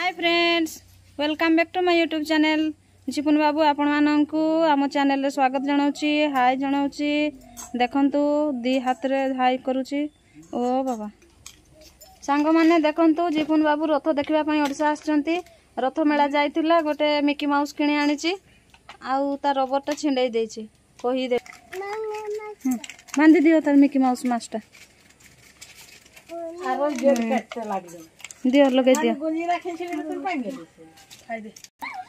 Hi friends, welcome back to my YouTube channel. जीपुन बाबू आपण माननकु आम चैनल रे स्वागत जनाउची, हाय जनाउची। देखंतु दी हाथ रे हाय करूची। ओ बाबा सांग माने देखंतु जीपुन बाबू रथ देखिबा पई ओडिसा आछंती। रथ मेला जाइतिला, गोटे मिकी माउस किणी आनिची, आउ ता रबर टा छिंडई देइची। कहि दे बांधी दियो तार मिकी माउस मास्टर। आरो जेल काटते लागलो दियो लगे दियो। गोली राखे छे तो पाइन गेले खाइ दे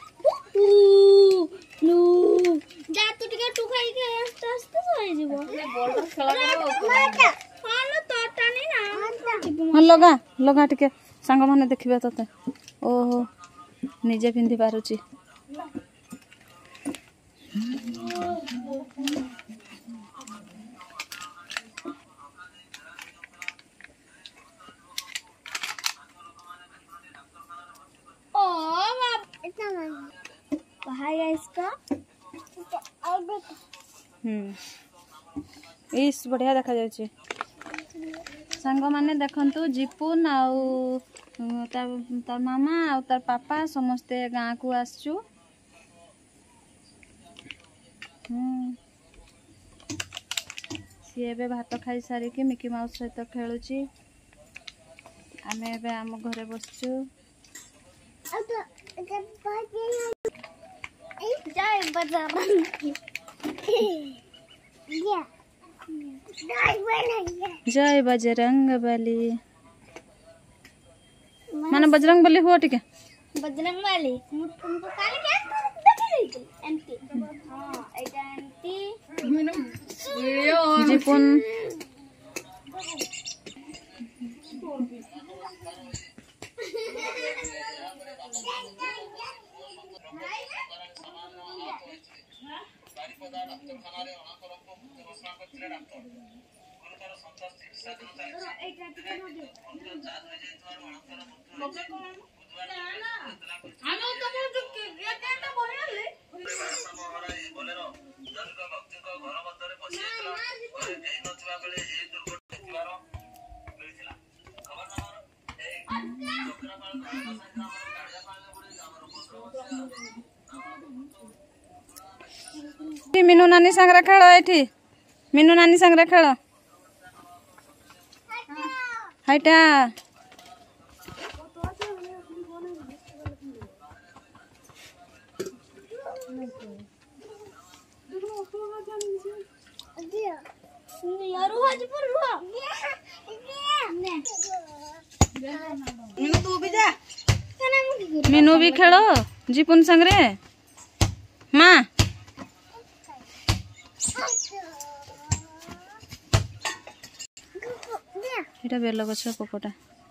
नु जा तू टिके टू खाइ के आस्ते आस्ते होई जीवो बॉल खेला करो हां न तोटानी ना हां लगा लगा टिके सांग माने देखिबे तते। ओहो निजे पिंदी पारुची। इस बढ़िया देखा जाउची। सांग माने देखंतु जीपुन आउ तार मामा आउ तार पापा समस्ते गाँ को आसचु। सी एबे भात खाई सारी के मिकी माउस सहित खेलुची। आमे एबे आम घरे बसचु। जय बजरंग बली। माने बजरंग बली हुआ टिके बजरंग वाली तुमको काले क्या देखी थी एंटी हां एटा एंटी जीपुन मीनू नानी संगरे खेल। एठी मीनू नानी संगरे खेल। हाइटा तू भी जा मीनू भी खेलो जीपुन संगरे। माँ एटा बेल गछ पोकोटा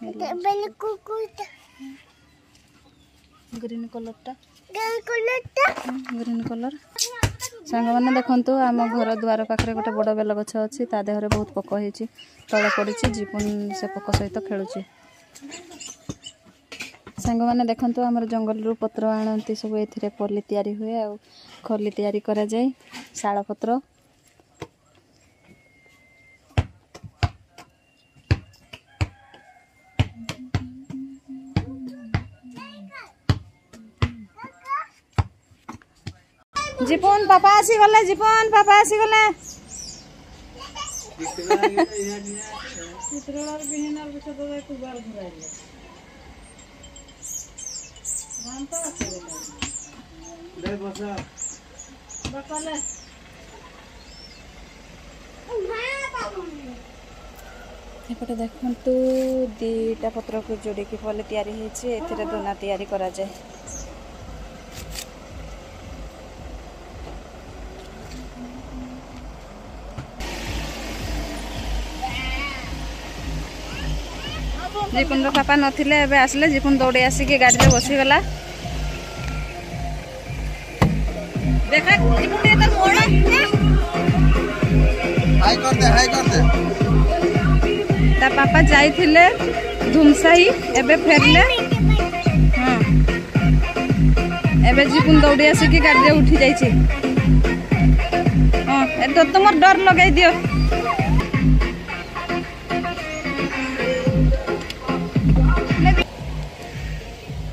ग्रीन कलर ग्रीन कलर। सांग माने देखंतु आम घर द्वार पाखरे गोटे बड़ बेल गछ अछि। ता देहरे बहुत पोक होईची, तळे पड़ीची। जीपुन से पोक सहित खेलुची। सांग माने देखंतु हमर जंगल रु पत्र आनंती सब एथिरे पल्ली तयारी हुए आ खल्ली तयारी करा जाय। शाळ पत्र जीपुन पापा आसी गले। जीपुन पापा आसी गले। चित्रलार बिहिनार बिछ तो एक बार घुराइले राम तो आसे दे बसा बकाले एपटे देखंतु दीटा पत्र को जोड़ी की पल्ली तयारी हेछि। एथिरे दोना तयारी करा जाय। जीपुन रो पापा नथिले, एबे आसले। जीपुन दौड़ी आसिके गाड़ी रे बसी गला। देखा जीपुन ये तर मोड़ा हाय कर दे ता पापा जाइथिले धुमसाई, एबे फेरले। हां एबे जीपुन दौड़ी आसिके गाड़ी रे उठी जाइछि। हां ए तो तुमर डर लगाई दियो।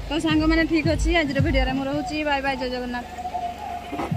तो सांग मैंने ठीक अच्छी आज भिडियो में रोचे बाय बाय जय जगन्नाथ।